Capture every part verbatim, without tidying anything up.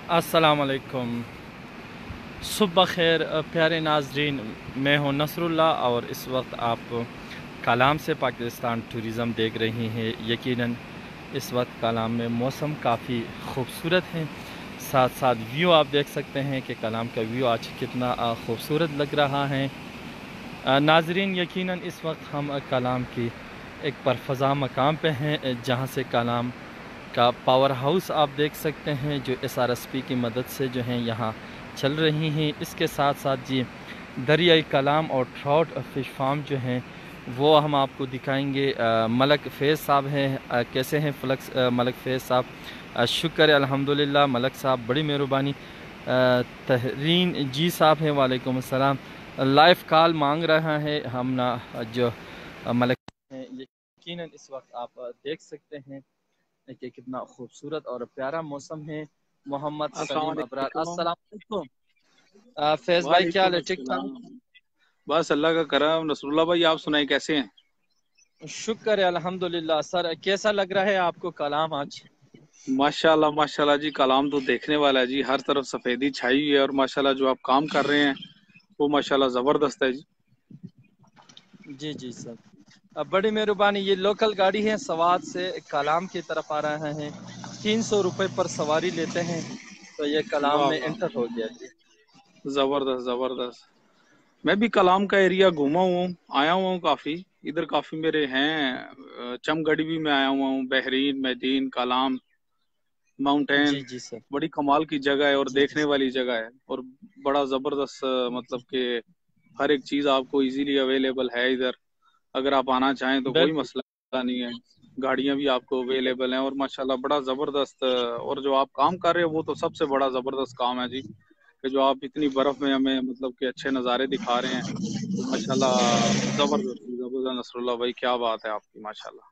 अस्सलाम वालेकुम। सुबह खैर प्यारे नाजरीन, मैं हूं नसरुल्लाह और इस वक्त आप कलाम से पाकिस्तान टूरिज़म देख रही हैं। यकीनन इस वक्त कलाम में मौसम काफ़ी खूबसूरत है, साथ साथ व्यू आप देख सकते हैं कि कलाम का व्यू आज कितना खूबसूरत लग रहा है। नाजरीन, यकीनन इस वक्त हम कलाम की एक परफज़ा मकाम पे हैं जहाँ से कलाम का पावर हाउस आप देख सकते हैं जो एस आर एस पी की मदद से जो हैं यहाँ चल रही हैं। इसके साथ साथ जी दरियाई कलाम और ट्राउट फिश फार्म जो हैं वो हम आपको दिखाएंगे। आ, मलक फैज़ साहब हैं। आ, कैसे हैं फलक आ, मलक फैज़ साहब? आ, शुक्र है अल्हम्दुलिल्लाह मलक साहब, बड़ी मेहरबानी। तहरीन जी साहब हैं, वालेकुम अस्सलाम। लाइव कॉल मांग रहा है हम ना जो मलक हैं। यकीनन इस वक्त आप देख सकते हैं कि कितना खूबसूरत और प्यारा मौसम है। मोहम्मद अस्सलाम सलीम अबरार, वालेकुम। अस्सलाम वालेकुम। आ, फैज़ भाई क्या हाल वालेकुम है? ठीक ठाक? अस्सलाम। बस अल्लाह का करम। नसरुल्लाह भाई आप सुनाए कैसे हैं? शुक्र है अल्हम्दुलिल्लाह। सर कैसा लग रहा है आपको कलाम आज? माशाल्लाह माशाल्लाह जी, कलाम तो देखने वाला है जी। हर तरफ सफेदी छाई हुई है और माशाल्लाह जो आप काम कर रहे हैं वो माशाल्लाह जबरदस्त है जी। जी जी सर, अब बड़ी मेहरबानी। ये लोकल गाड़ी है, सवात से कलाम की तरफ आ रहे हैं। तीन सौ रुपये पर सवारी लेते हैं, तो ये कलाम वाह में वाह, एंटर हो गया जी। जबरदस्त जबरदस्त। मैं भी कलाम का एरिया घूमा हुआ हूँ, आया हुआ हूँ काफी। इधर काफी मेरे हैं। चमगढ़ी भी मैं आया हुआ हूँ, बहरीन, मैदीन, कलाम, माउंटेन। जी जी सर। बड़ी कमाल की जगह है और जी जी देखने सर। वाली जगह है और बड़ा जबरदस्त, मतलब कि हर एक चीज आपको इजीली अवेलेबल है इधर। अगर आप आना चाहें तो कोई बिल्कुल मसला नहीं है। गाड़ियां भी आपको अवेलेबल हैं और माशाल्लाह बड़ा जबरदस्त। और जो आप काम कर रहे हो वो तो सबसे बड़ा जबरदस्त काम है जी, कि जो आप इतनी बर्फ में हमें मतलब कि अच्छे नज़ारे दिखा रहे हैं। तो माशाल्लाह जबरदस्त जबरदस्त। नसरुल्लाह भाई क्या बात है आपकी, माशाल्लाह।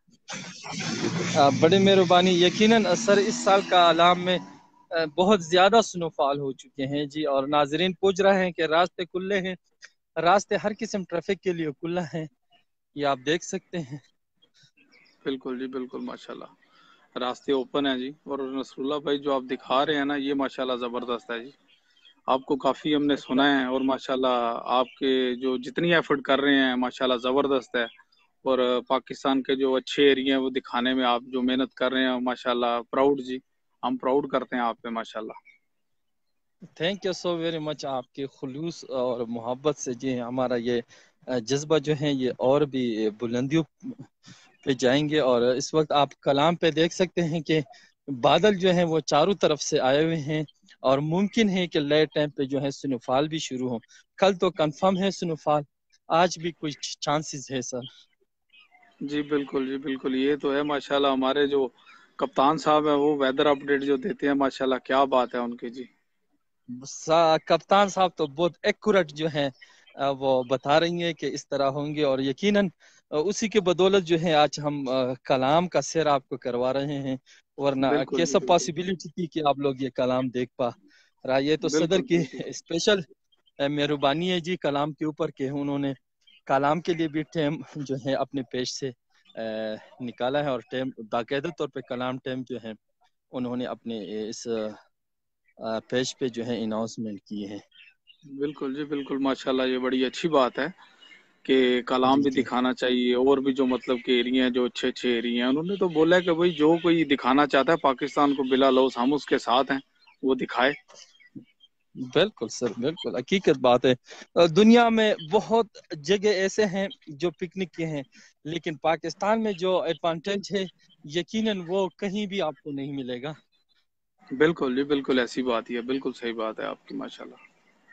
आ, बड़ी मेहरबानी। यकीनन सर इस साल का आलाम में आ, बहुत ज़्यादा स्नोफॉल हो चुके हैं जी, और नाजरीन पूछ रहे हैं कि रास्ते खुले हैं। रास्ते हर किस्म ट्रैफिक के लिए खुला है, ये आप देख सकते हैं। बिल्कुल जी बिल्कुल, माशाल्लाह रास्ते ओपन है जी। और नसरुल्लाह भाई जो आप दिखा रहे हैं ना, ये माशाल्लाह जबरदस्त है जी। आपको काफी हमने सुना है और माशाल्लाह आपके जो जितनी एफर्ट कर रहे हैं माशाल्लाह जबरदस्त है। और पाकिस्तान के जो अच्छे एरिया हैं वो दिखाने में आप जो मेहनत कर रहे हैं माशाल्लाह, प्राउड जी। हम प्राउड करते हैं आप पे, माशाल्लाह। Thank you so very much. आपके खुलूस और मोहब्बत से जी हमारा ये आ, जज्बा जो है ये और भी बुलंदियों पे जाएंगे। और इस वक्त आप कलाम पे देख सकते हैं कि बादल जो हैं वो चारों तरफ से आए हुए हैं, और मुमकिन है कि लेट टाइम पे जो है स्नोफॉल भी शुरू हो। कल तो कंफर्म है स्नोफॉल, आज भी कुछ चांसेस है सर। जी बिल्कुल जी बिल्कुल, ये तो है माशाल्लाह। हमारे जो कप्तान साहब हैं वो वेदर अपडेट जो देते हैं माशाल्लाह, क्या बात है उनकी जी। सा- कप्तान साहब तो बहुत एक्यूरेट जो है अ, वो बता रही है कि इस तरह होंगे, और यकीनन अ, उसी के बदौलत जो है आज हम अ, कलाम का सैर आपको करवा रहे हैं। वरना बिल्कुल जी कैसा बिल्कुल, पॉसिबिलिटी थी कि आप लोग ये कलाम देख पा रहा। ये तो सदर बिल्कुल की बिल्कुल। स्पेशल मेहरबानी है जी कलाम के ऊपर कि उन्होंने कलाम के लिए भी टाइम जो है अपने पेश से अ, निकाला है, और टाइम बाकायदा तौर पे कलाम टाइम जो है उन्होंने अपने इस पेज पे जो है अनाउंसमेंट किए हैं। बिल्कुल जी बिल्कुल, माशाल्लाह ये बड़ी अच्छी बात है कि कलाम जी भी जी। दिखाना चाहिए। और भी जो मतलब के एरिया हैं, जो अच्छे अच्छे एरिया हैं, उन्होंने तो बोला है कि भाई जो कोई दिखाना चाहता है पाकिस्तान को बिला लौस, हम उसके साथ हैं, वो दिखाए। बिल्कुल सर, बिल्कुल हकीकत बात है। अ, दुनिया में बहुत जगह ऐसे हैं जो पिकनिक के हैं, लेकिन पाकिस्तान में जो एडवांटेज है यकीनन वो कहीं भी आपको नहीं मिलेगा। बिल्कुल जी बिल्कुल, ऐसी बात ही है, बिल्कुल सही बात है आपकी, माशाल्लाह।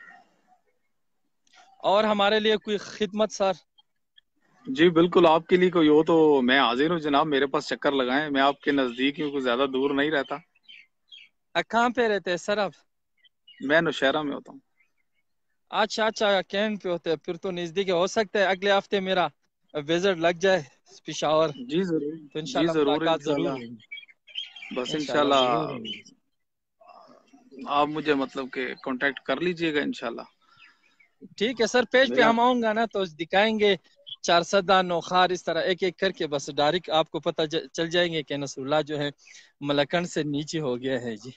और हमारे लिए कोई खिदमत सर? जी बिल्कुल, आपके लिए कोई हो तो मैं हाजिर हूँ जनाब, मेरे पास चक्कर लगाएं। मैं आपके नज़दीक ही हूँ, कुछ ज़्यादा दूर नहीं रहता। अ, कहाँ पे रहते हैं सर आप? मैं नौशहरा में होता हूँ। अच्छा अच्छा, कैंट पे होते हैं, फिर तो नजदीक है। हो सकता है अगले हफ्ते मेरा विजिट लग जाए पिशावर, जी ज़रूर, तो जी इंशाल्लाह ज़रूर, मुलाकात जरूर इंशाल्लाह। होगी। बस इंशाल्लाह जरूर इंशाल्लाह होगी। आप मुझे मतलब कि कांटेक्ट कर लीजिएगा इंशाल्लाह। ठीक है सर, पेज पे मेरा हम आऊंगा ना तो दिखाएंगे चारसदा नौखार इस तरह एक एक करके, बस डायरेक्ट आपको पता ज- चल जाएंगे कि नसरुल्लाह जो है मलकन से नीचे हो गया है जी।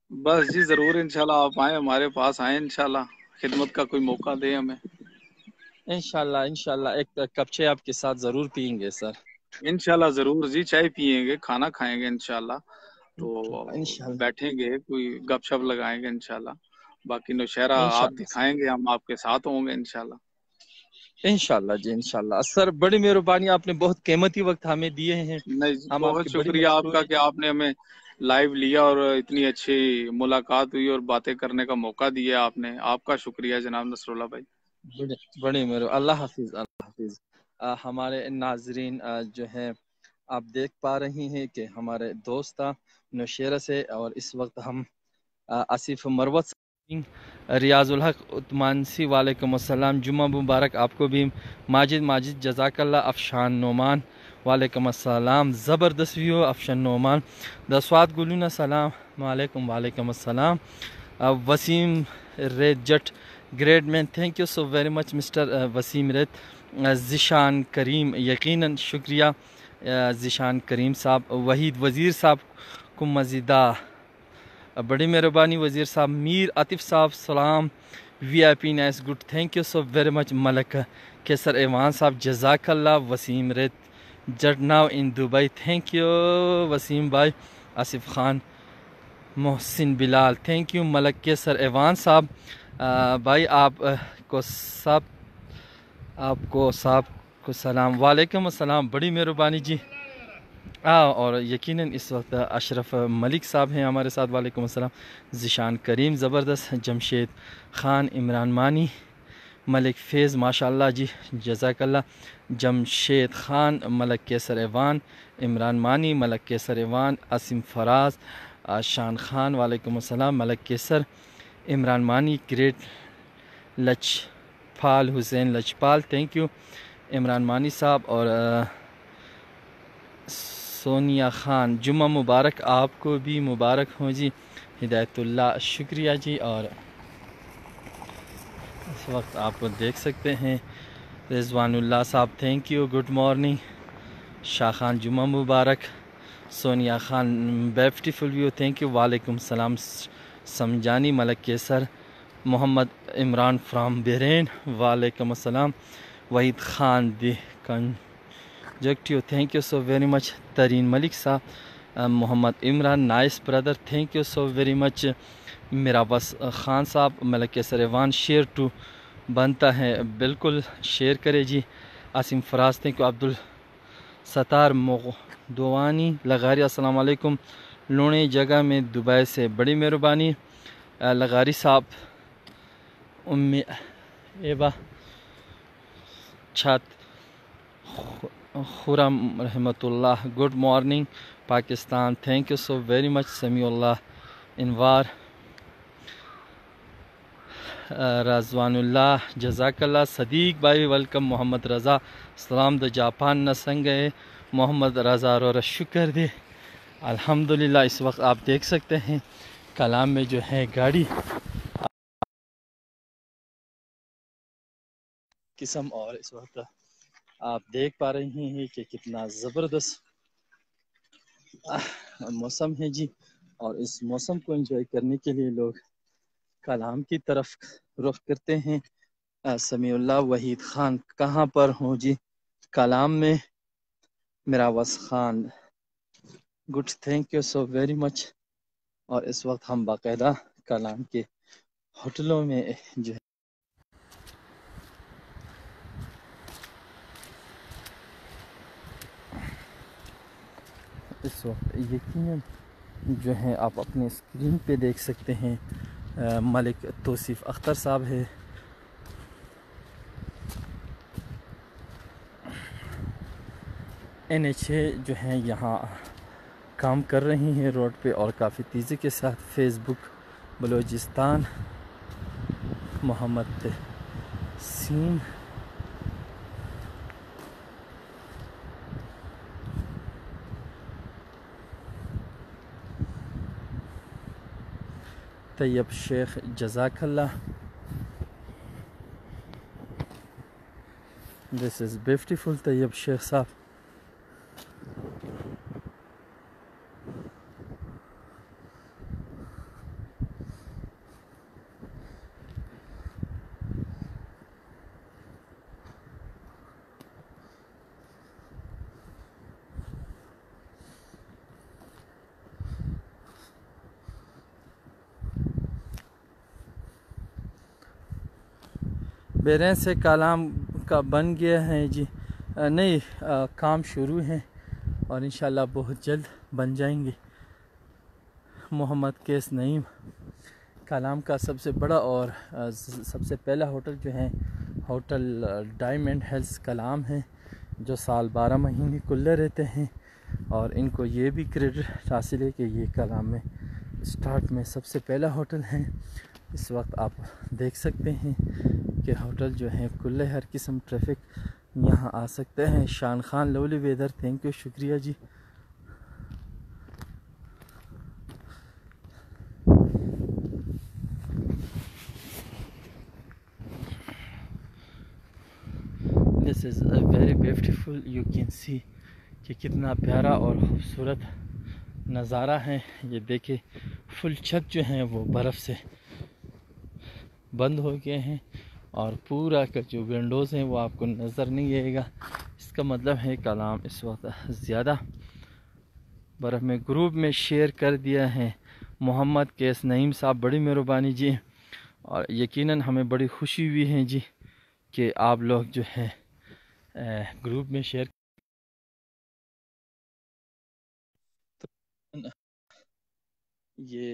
बस जी जरूर इंशाल्लाह आप आए, हमारे पास आए, इंशाल्लाह खिदमत का कोई मौका दे हमें। इंशाल्लाह इंशाल्लाह एक कप चाय आपके साथ ज़रूर पियेंगे सर। इंशाल्लाह जरूर जी, चाय पियेंगे, खाना खाएंगे इंशाल्लाह, इंशाल्लाह तो इंशाल्लाह बैठेंगे, कोई गपशप लगाएंगे इंशाल्लाह। बाकी नौशहरा आप इंशाल्लाह सर। दिखाएंगे, हम आपके साथ होंगे इंशाल्लाह। इंशाल्लाह जी इंशाल्लाह सर, बड़ी मेहरबानी, आपने बहुत कीमती वक्त हमें दिए हैं। नहीं जी, हम बहुत आपके बड़ी शुक्रिया मशहूर आपका कि आपने हमें लाइव लिया और इतनी अच्छी मुलाकात हुई और बातें करने का मौका दिया आपने। आपका शुक्रिया जनाब नसरुल्लाह भाई। बड़े बड़े मेरे अल्लाह हाफिज़ अल्लाह हाफिज़। अ, हमारे नाजरीन अ, जो है आप देख पा रही हैं कि हमारे दोस्त नौशेरा से, और इस वक्त हम अ, आसिफ मरवत रियाजुल हक उतमानसी वालेकुम अस्सलाम, जुम्मा मुबारक आपको भी। माजिद माजिद जज़ाकल्ला, अफशान नोमान वालेकुम अस्सलाम, ज़बरदस्त व्यू अफशान नोमान, दसवात गुलूना सलाम वालेकुम वालेकुम अस्सलाम। Uh, Wasim Red Jat, great man, thank you so very much Mister uh, Wasim Red. uh, Zishan Kareem, यकीनन शुक्रिया uh, ज़िशान करीम साहब। वहीद वज़ीर साहब को मज़ीदा uh, बड़ी मेहरबानी वज़ीर साहब। मीर आतिफ साहब सलाम, V I P nice good, thank you so very much. Malak Qaiser Awan Sahab जज़ाकल्ला। Waseem red Jutt now in Dubai, thank you Waseem भाई। Asif Khan, Mohsin Bilal, thank you. मलक के सर एवान साहब, आ, भाई आप आ, को सब आपको साहब को सलाम, वालेकुम अस्सलाम, बड़ी मेहरबानी जी। आ, और यकीनन इस वक्त अशरफ मलिक साहब हैं हमारे साथ, वालेकुम अस्सलाम। ज़िशान करीम ज़बरदस्त, जमशेद ख़ान, इमरान मानी, मलिक फैज़ माशाल्लाह जी जज़ाकल्ला, जमशेद ख़ान, मलक केसर एवान, इमरान मानी, मलक केसर एवान, आसिम फराज, शान खान, वालेकुम अस्सलाम, Malak Qaiser, Imran Mani, great Lachpal Hussain Lachpal, thank you Imran Mani Sahab. और आ, सोनिया खान, जुम्मा मुबारक, आपको भी मुबारक हो जी। हिदायतुल्लाह, शुक्रिया जी। और इस वक्त आप देख सकते हैं Rizwanullah Sahab, thank you, good morning. Shah Khan, जुम्मा मुबारक। Sonia Khan, beautiful view, thank you, वालेकुम सलाम। समझानी, मलक केसर, मोहम्मद इमरान फ्राम बहरीन, वालेकुम अस्सलाम। वहीद खान दी कंजक्टिव, thank you so very much. Tareen Malik Sahab, Mohammad Imran, nice brother, thank you so very much. मेरा बस खान साहब, मलक केसर एवान, शेयर टू बनता है, बिल्कुल शेयर करे जी। Asim Faraz, thank you. अब्दुल सतार मोगदवानी लगारी, अस्सलाम वालेकुम, लोणे जगह में दुबई से, बड़ी मेहरबानी लगारी साहब। उम्मी एबा छत Khurram Rahmatullah, good morning Pakistan, thank you so very much. Samiullah इनवार, रज़वानुल्लाह जज़ाकल्ला। सदीक भाई वेलकम। मोहम्मद रज़ा, सलाम द जापान न संगे मोहम्मद रज़ा और शुक्र दे अल्हम्दुलिल्लाह। इस वक्त आप देख सकते हैं कलाम में जो है गाड़ी किस्म, और इस वक्त आप देख पा रहे हैं कि कितना ज़बरदस्त मौसम है जी। और इस मौसम को एंजॉय करने के लिए लोग कलाम की तरफ रुख करते हैं। समीउल्लाह वहीद खान, कहाँ पर हूँ जी? कलाम में। मिरावस Khan, good, thank you so very much. और इस वक्त हम बाकायदा कलाम के होटलों में जो है इस वक्त यकीनन जो है आप अपने स्क्रीन पे देख सकते हैं आ, मलिक तौसीफ अख्तर साहब है, एन एच ए जो है यहाँ काम कर रही हैं रोड पे, और काफ़ी तेज़ी के साथ। फेसबुक बलूचिस्तान, मोहम्मद सीम, तैयब शेख जज़ाकल्ला, this is beautiful Tayyab Sheikh Sahab. بیریں سے کلام کا بن گیا ہے جی، نہیں کام شروع ہیں اور انشاءاللہ بہت جلد بن جائیں گے۔ محمد کیس نعیم کلام کا سب سے بڑا اور سب سے پہلا ہوٹل جو ہے ہوٹل ڈائمنڈ ہیلز کلام ہے، جو سال بارہ مہینے کھلے رہتے ہیں، اور ان کو یہ بھی کریڈٹ حاصل ہے کہ یہ کلام میں اسٹارٹ میں سب سے پہلا ہوٹل ہے۔ اس وقت آپ دیکھ سکتے ہیں کہ ہوٹل جو ہیں کھلے، ہر قسم ٹریفک یہاں آ سکتے ہیں۔ Shan Khan lovely weather, thank you, شکریہ جی۔ This is very beautiful, you can see کہ کتنا پیارا اور خوبصورت نظارہ ہے۔ یہ دیکھیں فل چھت جو ہیں وہ برف سے بند ہو گئے ہیں، اور پورا کا جو ونڈوز ہیں وہ آپ کو نظر نہیں آئے گا۔ اس کا مطلب ہے کلام اس وقت زیادہ برف میں گروپ میں شیئر کر دیا ہے۔ محمد کیس نعیم صاحب، بڑی مہربانی جی، اور یقیناً ہمیں بڑی خوشی ہوئی ہے جی کہ آپ لوگ جو ہے گروپ میں شیئر۔ یہ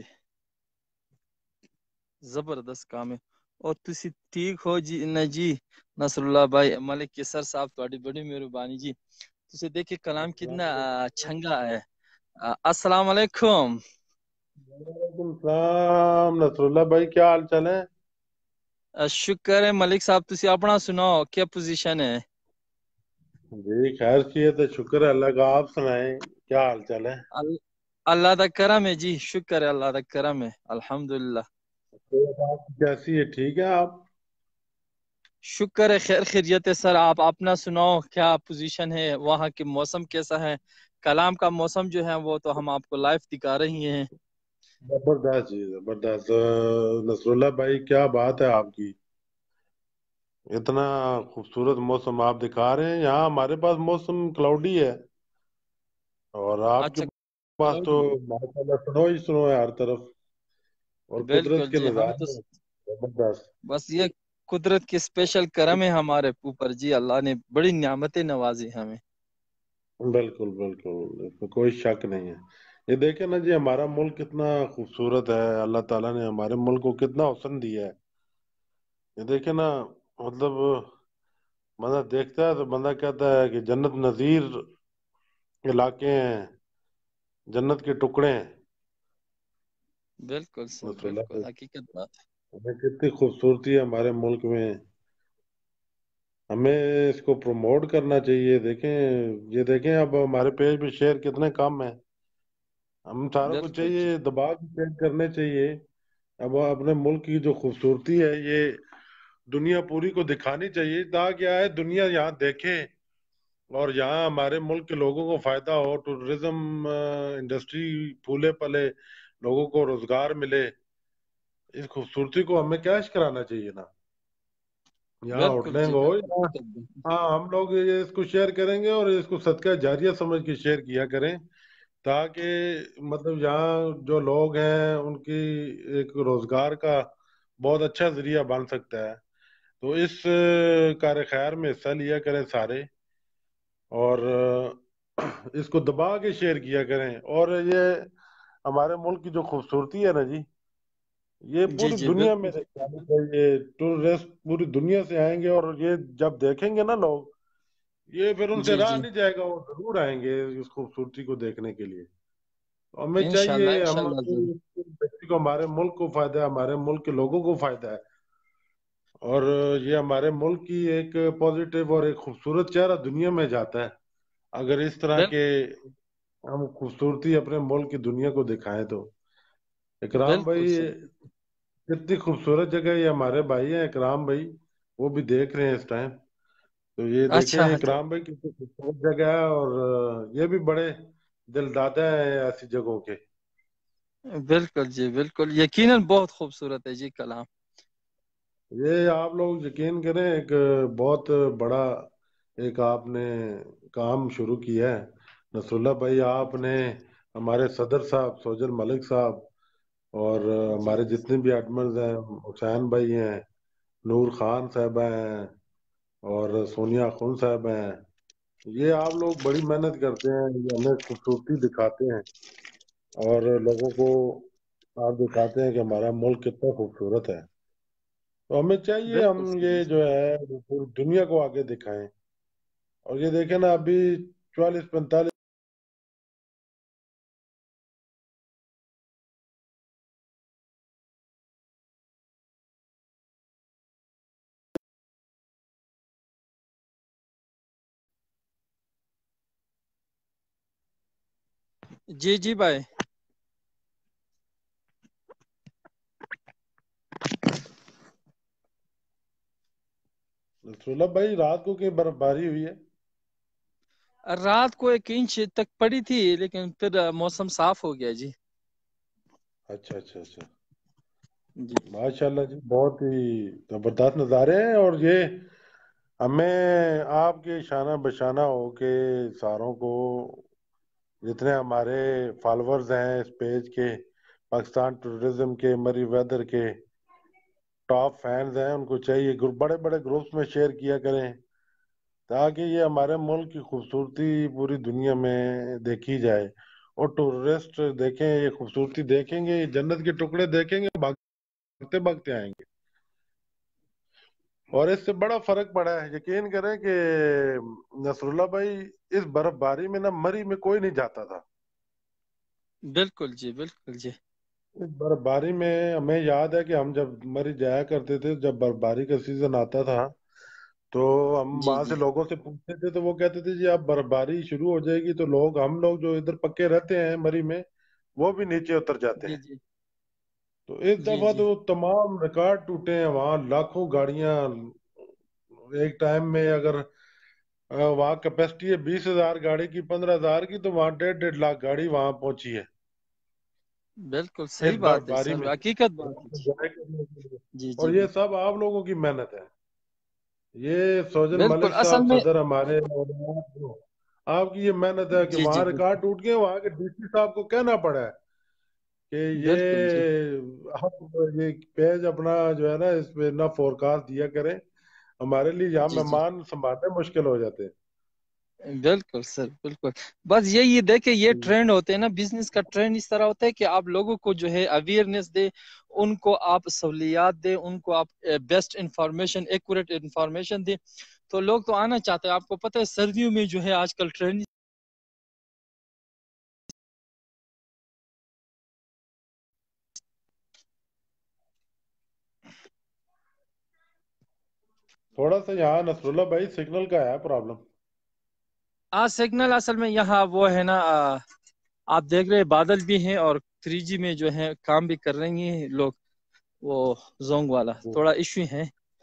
زبردست کام ہے، اور تسی ٹھیک ہو جی نہ جی نصر اللہ بھائی، ملک کسر صاحب، تھوڑی بڑی مہربانی جی۔ تسی دیکھیں کلام کتنا چھنگا ہے۔ السلام علیکم۔ وعلیکم السلام نصر اللہ بھائی، کیا حال چال ہے؟ شکر ہے ملک صاحب، تسی اپنا سناؤ، کیا پوزیشن ہے؟ جی خیر خیریت ہے، شکر ہے اللہ کا، آپ سنائیں کیا حال چال ہے؟ اللہ دا کرم ہے جی، شکر ہے اللہ دا کرم ہے، الحمدللہ۔ کیسی ہے، ٹھیک ہے آپ؟ شکر ہے، خیر خیریت ہے سر۔ آپ اپنا سناؤ، کیا پوزیشن ہے وہاں کے، موسم کیسا ہے؟ کلام کا موسم جو ہے وہ تو ہم آپ کو لائیو دکھا رہی ہیں۔ زبردست جی، زبردست نصر اللہ بھائی، کیا بات ہے آپ کی، اتنا خوبصورت موسم آپ دکھا رہے ہیں۔ یہاں ہمارے پاس موسم کلاؤڈی ہے، اور آپ کے اچھا، پاس تو ماشاءاللہ سنو ہی سنو ہے ہر طرف، اور قدرت بالکل کے جی، ہمیں تو نظارے زبردست۔ بس یہ قدرت کی اسپیشل کرم ہے ہمارے اوپر جی، اللہ نے بڑی نعمتیں نوازی ہمیں۔ بالکل بالکل، اس میں کوئی شک نہیں ہے۔ یہ دیکھیں نا جی، ہمارا ملک کتنا خوبصورت ہے، اللہ تعالیٰ نے ہمارے ملک کو کتنا حسن دیا ہے۔ یہ دیکھیں نا، مطلب بندہ دیکھتا ہے تو بندہ کہتا ہے کہ جنت نظیر علاقے ہیں، جنت کے ٹکڑے ہیں۔ بالکل سر، نصر اللہ بالکل حقیقت بات ہے۔ ہمیں کتنی خوبصورتی ہے ہمارے ملک میں، ہمیں اس کو پروموٹ کرنا چاہیے۔ دیکھیں، یہ دیکھیں اب ہمارے پیج پہ شیئر کتنے کم ہیں، ہم ساروں کو بالکل جی، چاہیے دبا کے شیئر کرنے چاہیے۔ اب اپنے ملک کی جو خوبصورتی ہے یہ دنیا پوری کو دکھانی چاہیے، تاکہ کیا ہے دنیا یہاں دیکھے، اور یہاں ہمارے ملک کے لوگوں کو فائدہ ہو، ٹورزم انڈسٹری پھولے پلے، لوگوں کو روزگار ملے۔ اس خوبصورتی کو ہمیں کیش کرانا چاہیے نا، یہاں بالکل ہوٹلنگ جی، ہو بالکل یہاں، حقیقت بات ہے۔ ہاں ہم لوگ یہ اس کو شیئر کریں گے، اور اس کو صدقہ جاریہ سمجھ کے شیئر کیا کریں، تاکہ مطلب یہاں جو لوگ ہیں ان کی ایک روزگار کا بہت اچھا ذریعہ بن سکتا ہے۔ تو اس کار خیر میں حصہ لیا کریں سارے، اور اس کو دبا کے شیئر کیا کریں۔ اور یہ ہمارے ملک کی جو خوبصورتی ہے نا جی، یہ جی پوری جی، دنیا بالکل میں جانی چاہیے، ٹورسٹ پوری دنیا سے آئیں گے، اور یہ جب دیکھیں گے نا لوگ، یہ پھر ان سے جی راہ جی، نہیں جائے گا، وہ ضرور آئیں گے اس خوبصورتی کو دیکھنے کے لیے۔ ہمیں چاہیے، انشاءاللہ ہم انشاءاللہ ضرور۔ بچی کو، ہمارے ملک کو فائدہ ہے، ہمارے ملک کے لوگوں کو فائدہ ہے، اور یہ ہمارے ملک کی ایک پازیٹیو اور ایک خوبصورت چہرہ دنیا میں جاتا ہے اگر اس طرح کے بالکل ہم خوبصورتی اپنے ملک کی دنیا کو دکھائیں تو۔ اکرام بالکل بھائی، سر۔ کتنی خوبصورت جگہ ہے، یہ ہمارے بھائی ہیں اکرام بھائی، وہ بھی دیکھ رہے ہیں اس ٹائم، تو یہ دیکھیں اچھا اچھا، اکرام بھائی کتنی خوبصورت جگہ ہے، اور یہ بھی بڑے دل دادہ ہیں ایسی جگہوں کے۔ بالکل جی، بالکل، یقیناً بہت خوبصورت ہے جی کلام۔ یہ آپ لوگ یقین کریں، ایک بہت بڑا ایک آپ نے کام شروع کیا ہے نصر اللہ بھائی، آپ نے ہمارے صدر صاحب سوجل ملک صاحب، اور جی ہمارے جی جتنے بھی ایڈمنز ہیں، حسین بھائی ہیں، نور خان صاحبہ ہیں اور سونیا خون صاحب ہیں. یہ آپ لوگ بڑی محنت کرتے ہیں, یہ ہمیں خوبصورتی دکھاتے ہیں اور لوگوں کو آپ دکھاتے ہیں کہ ہمارا ملک کتنا خوبصورت ہے. تو ہمیں چاہیے ہم بالکل یہ صحیح. جو ہے وہ پوری دنیا کو آگے دکھائیں. اور یہ دیکھیں نا, ابھی چوالیس پینتالیس جی جی بھائی. سولہ بھائی, رات کو کہیں برف باری ہوئی ہے؟ رات کو ایک انچ تک پڑی تھی, لیکن پھر موسم صاف ہو گیا جی. اچھا اچھا اچھا, جی ماشاء اللہ جی, بہت ہی زبردست نظارے ہیں. اور یہ ہمیں آپ کے شانہ بشانہ ہو کے ساروں کو, جتنے ہمارے فالوورز ہیں اس پیج کے, پاکستان ٹورزم کے, مری ویدر کے ٹاپ فینز ہیں, ان کو چاہیے بڑے بڑے گروپس میں شیئر کیا کریں تاکہ یہ ہمارے ملک کی خوبصورتی پوری دنیا میں دیکھی جائے. اور ٹورسٹ دیکھیں, یہ خوبصورتی دیکھیں گے, یہ جنت کے ٹکڑے دیکھیں گے, بھاگتے بھاگتے آئیں گے. اور اس سے بڑا فرق پڑا ہے, یقین کریں کہ نصر اللہ بھائی, اس برف باری میں نہ مری میں کوئی نہیں جاتا تھا. بالکل جی, بالکل جی. اس برف باری میں ہمیں یاد ہے کہ ہم جب مری جایا کرتے تھے, جب برف باری کا سیزن آتا تھا تو ہم جی وہاں جی سے لوگوں سے پوچھتے تھے, تو وہ کہتے تھے جی اب برف باری شروع ہو جائے گی تو لوگ, ہم لوگ جو ادھر پکے رہتے ہیں مری میں, وہ بھی نیچے اتر جاتے جی ہیں. جی تو اس جی دفعہ جی. تو تمام ریکارڈ ٹوٹے ہیں وہاں. لاکھوں گاڑیاں ایک ٹائم میں, اگر وہاں کیپیسٹی ہے بیس ہزار گاڑی کی, پندرہ ہزار کی, تو وہاں ڈیڑھ ڈیڑھ لاکھ گاڑی وہاں پہنچی ہے بالکل اس صحیح برف بات ہے باری سر, میں حقیقت بات ہے جی. انجوائے کرنے کے لیے. جی اور جی یہ بالکل. سب آپ لوگوں کی محنت ہے. یہ سوجن بالکل ملک اصل صاحب میں. صدر ہمارے, آپ کی یہ محنت ہے کہ جی جی وہاں بالکل ریکارڈ ٹوٹ گئے. وہاں کے ڈی سی صاحب کو کہنا پڑا ہے کہ بالکل جی. یہ ہم یہ پیج اپنا جو ہے نا, اس پہ نہ فور کاسٹ دیا کریں, ہمارے لیے یہاں جی جی مہمان سنبھالنے مشکل ہو جاتے ہیں. بالکل سر, بالکل. بس یہی دیکھیں, یہ ٹرینڈ ہوتے ہیں نا, بزنس کا ٹرینڈ اس طرح ہوتا ہے کہ آپ لوگوں کو جو ہے اویئرنیس دے, ان کو آپ سہولیات دیں, ان کو آپ بیسٹ انفارمیشن, ایکوریٹ انفارمیشن دیں, تو لوگ تو آنا چاہتے ہیں. آپ کو پتہ ہے سردیوں میں جو ہے آج کل ٹرینڈ تھوڑا سا یہاں نصر اللہ بھائی سگنل کا ہے پرابلم. آ سگنل اصل میں یہاں وہ ہے نا, آپ دیکھ رہے بادل بھی ہیں, اور تھری جی میں جو ہے کام بھی کر رہے ہیں لوگ, وہ زونگ والا تھوڑا ایشو ہے.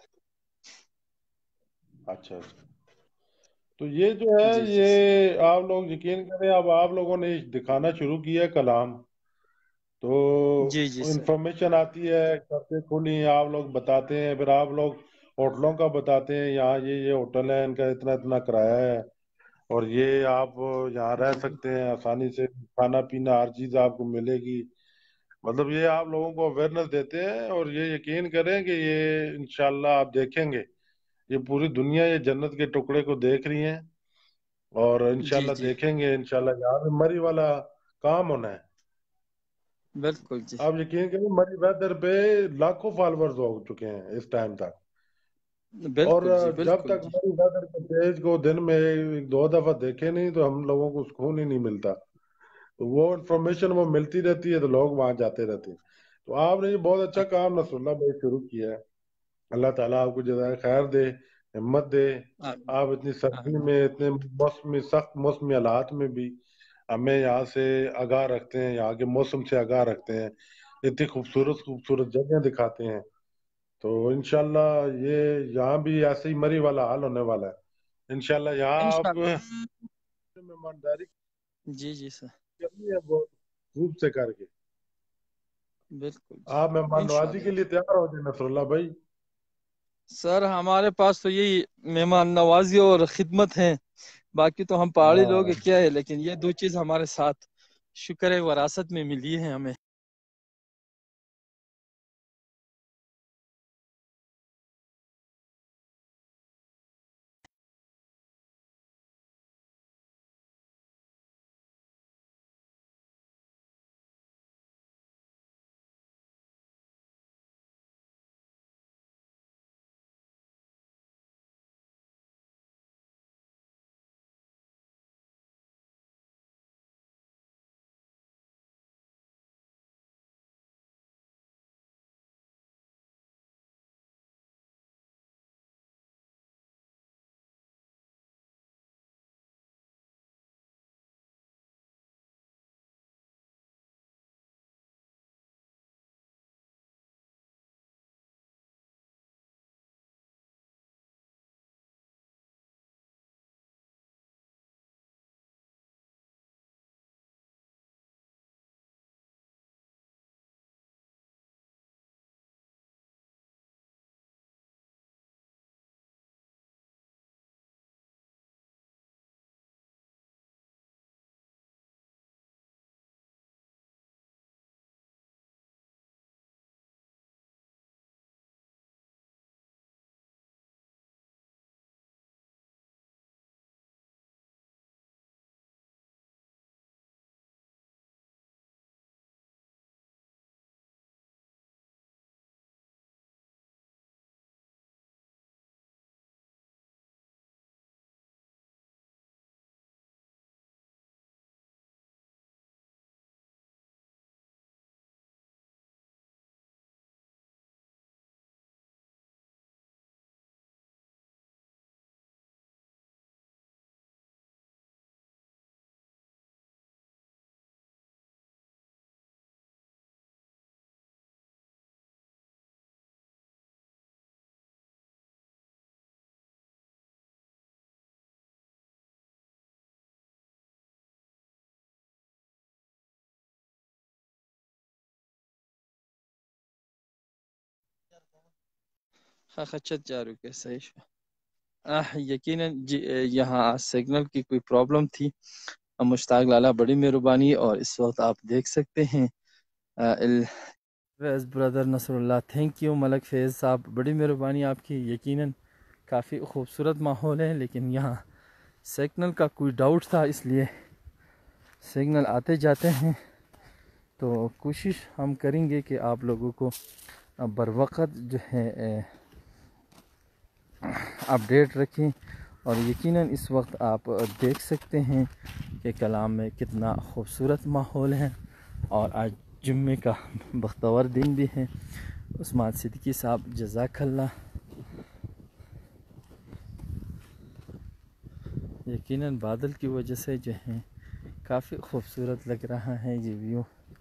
اچھا اچھا, تو یہ جو ہے, جی جی سر. یہ آپ لوگ یقین کریں, اب آپ لوگوں نے دکھانا شروع کیا کلام, تو جی جی سر. انفارمیشن آتی ہے, کرتے کھلی آپ لوگ بتاتے ہیں, پھر آپ لوگ ہوٹلوں کا بتاتے ہیں, یہاں یہ یہ ہوٹل ہے, ان کا اتنا اتنا کرایہ ہے, اور یہ آپ یہاں رہ بالکل سکتے ہیں آسانی سے, کھانا پینا ہر چیز آپ کو ملے گی. مطلب یہ آپ لوگوں کو اویئرنیس دیتے ہیں, اور یہ یقین کریں کہ یہ انشاءاللہ آپ دیکھیں گے, یہ پوری دنیا یہ جنت کے ٹکڑے کو دیکھ رہی ہیں, اور جی انشاءاللہ جی دیکھیں گے. انشاءاللہ یہاں پہ مری والا کام ہونا ہے. بالکل جی. آپ یقین کریں, مری ویدر پہ لاکھوں فالوورز ہو چکے ہیں اس ٹائم تک. اور بالکل جی جب بالکل تک جی. مری ویدر کے پیج کو دن میں ایک دو دفعہ دیکھے نہیں, تو ہم لوگوں کو سکون ہی نہیں ملتا. تو وہ انفارمیشن وہ ملتی رہتی ہے, تو لوگ وہاں جاتے رہتے ہیں. تو آپ نے یہ بہت اچھا کام نصر اللہ بھائی شروع کیا ہے. اللہ تعالیٰ آپ کو جزائے خیر دے, ہمت دے. آمین آپ اتنی سردی آمین. میں, اتنے موسمی سخت موسمی حالات میں بھی ہمیں یہاں سے آگاہ رکھتے ہیں, یہاں کے موسم سے آگاہ رکھتے ہیں, اتنی خوبصورت خوبصورت جگہیں دکھاتے ہیں. تو انشاءاللہ یہ یہاں بھی ایسے ہی مری والا حال ہونے والا ہے. انشاءاللہ یہاں آپ انشاءاللہ. مہمانداری جی جی سر. کرنی ہے بہت خوب سے کر کے. بالکل آپ جی مہمان نوازی انشاءاللہ. کے لیے تیار ہو جائیں نصر اللہ بھائی. سر ہمارے پاس تو یہی مہمان نوازی اور خدمت ہیں, باقی تو ہم پہاڑی لوگ ہاں کیا ہے, لیکن یہ دو چیز ہمارے ساتھ شکر ہے وراثت میں ملی ہے ہمیں. خچت جارو کے صحیح شو یقیناً جی یہاں سگنل کی کوئی پرابلم تھی. مشتاق لالا بڑی مہربانی. اور اس وقت آپ دیکھ سکتے ہیں Faiz brother Nasrullah. Thank you Malik Faiz Sahab, بڑی مہربانی آپ کی. یقیناً کافی خوبصورت ماحول ہے, لیکن یہاں سگنل کا کوئی ڈاؤٹ تھا, اس لیے سگنل آتے جاتے ہیں. تو کوشش ہم کریں گے کہ آپ لوگوں کو بر وقت جو ہے اپڈیٹ رکھیں. اور یقیناً اس وقت آپ دیکھ سکتے ہیں کہ کلام میں کتنا خوبصورت ماحول ہے. اور آج جمعے کا بختور دن بھی ہے. عثمان صدیقی صاحب جزاک اللہ. یقیناً بادل کی وجہ سے جو ہے کافی خوبصورت لگ رہا ہے یہ ویو.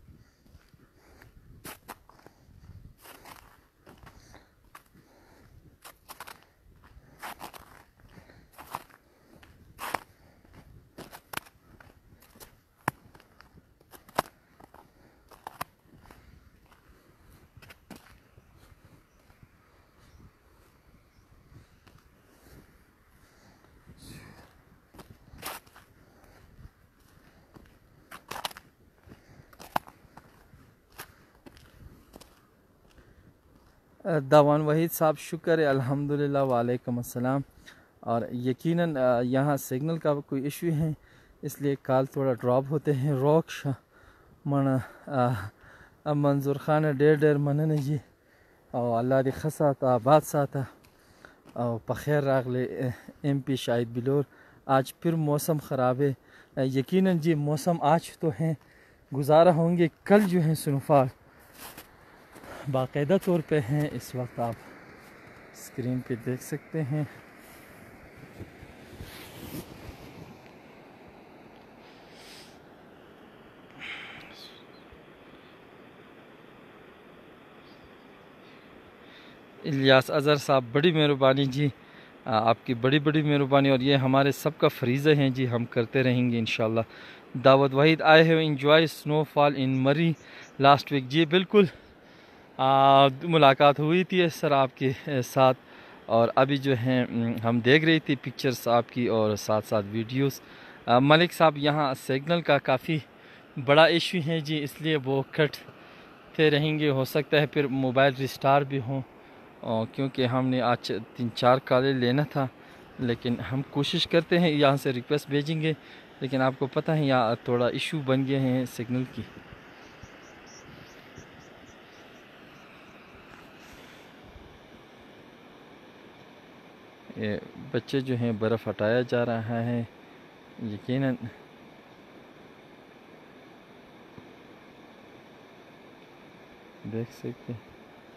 داوان وحید صاحب شکر ہے الحمدللہ. وعلیکم السلام. اور یقیناً یہاں سگنل کا کوئی ایشو ہے, اس لیے کال تھوڑا ڈراپ ہوتے ہیں. روک شاہ من منظور خان ڈیر ڈیر منن جی, او اللہ دی خسات آباد ساتا او پخیر راغلے ایم پی شاہد بلور. آج پھر موسم خراب ہے. یقیناً جی موسم آج تو ہیں, گزارا ہوں گے کل جو ہے سنوفار باقاعدہ طور پہ ہیں. اس وقت آپ اسکرین پہ دیکھ سکتے ہیں. الیاس اظہر صاحب بڑی مہربانی جی, آپ کی بڑی بڑی مہربانی. اور یہ ہمارے سب کا فریضہ ہیں جی, ہم کرتے رہیں گے انشاءاللہ. دعوت وحید آئے ہیں انجوائے سنو فال ان مری لاسٹ ویک. جی بالکل آ, ملاقات ہوئی تھی سر آپ کے ساتھ, اور ابھی جو ہیں ہم دیکھ رہی تھی پکچرز آپ کی اور ساتھ ساتھ ویڈیوز. ملک صاحب یہاں سگنل کا کافی بڑا ایشو ہے جی, اس لیے وہ کٹتے رہیں گے. ہو سکتا ہے پھر موبائل ریسٹار بھی ہوں, کیونکہ ہم نے آج تین چار کالیں لینا تھا. لیکن ہم کوشش کرتے ہیں, یہاں سے ریکویسٹ بھیجیں گے, لیکن آپ کو پتہ ہے یہاں تھوڑا ایشو بن گئے ہیں سگنل کی. یہ بچے جو ہیں برف ہٹایا جا رہا ہے. یقیناً دیکھ سکتے ہیں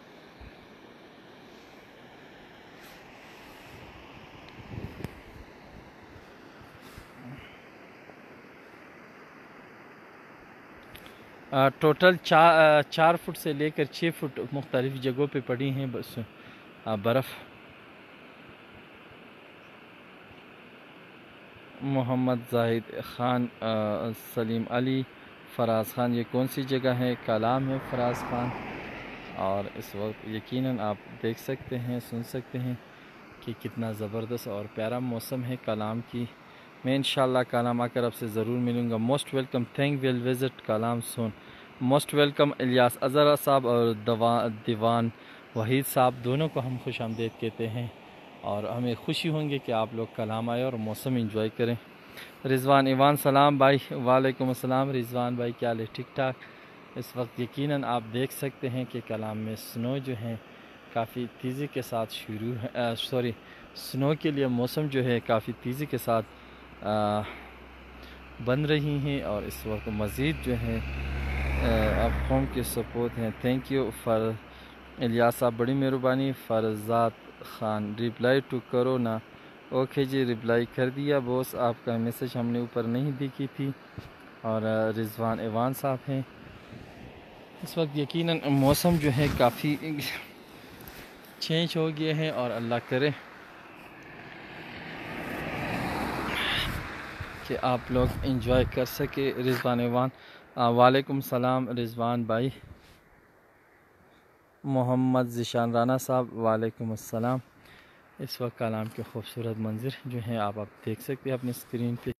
ٹوٹل چار چار فٹ سے لے کر چھ فٹ مختلف جگہوں پہ پڑی ہیں بس برف. محمد زاہد خان, سلیم علی, فراز خان, یہ کون سی جگہ ہے؟ کلام ہے فراز خان. اور اس وقت یقیناً آپ دیکھ سکتے ہیں, سن سکتے ہیں کہ کتنا زبردست اور پیارا موسم ہے کلام کی. میں انشاءاللہ کلام آ کر آپ سے ضرور ملوں گا. Most welcome, thank well visit Kalam soon. Most welcome Ilyas Azhar Sahab اور دیوان وحید صاحب, دونوں کو ہم خوش آمدید کہتے ہیں. اور ہمیں خوشی ہوں گی کہ آپ لوگ کلام آئے اور موسم انجوائے کریں. رضوان ایوان سلام بھائی. وعلیکم السلام رضوان بھائی, کیا حال ہے؟ ٹھیک ٹھاک. اس وقت یقیناً آپ دیکھ سکتے ہیں کہ کلام میں سنو جو ہے کافی تیزی کے ساتھ شروع ہے, سوری سنو کے لیے موسم جو ہے کافی تیزی کے ساتھ آ, بن رہی ہیں. اور اس وقت مزید جو ہے آپ قوم کے سپورٹ ہیں. تھینک یو فار الیاس صاحب, بڑی مہربانی. فرزاد خان ریپلائی ٹو کرو نا. اوکے جی ریپلائی کر دیا بوس, آپ کا میسج ہم نے اوپر نہیں دیکھی تھی. اور رضوان ایوان صاحب ہیں. اس وقت یقیناً موسم جو ہے کافی چینج ہو گیا ہے, اور اللہ کرے کہ آپ لوگ انجوائے کر سکے. رضوان ایوان وعلیکم السلام رضوان بھائی. محمد ذیشان رانا صاحب وعلیکم السلام۔ اس وقت کلام کے خوبصورت منظر جو ہیں آپ آپ دیکھ سکتے ہیں اپنی اسکرین پہ۔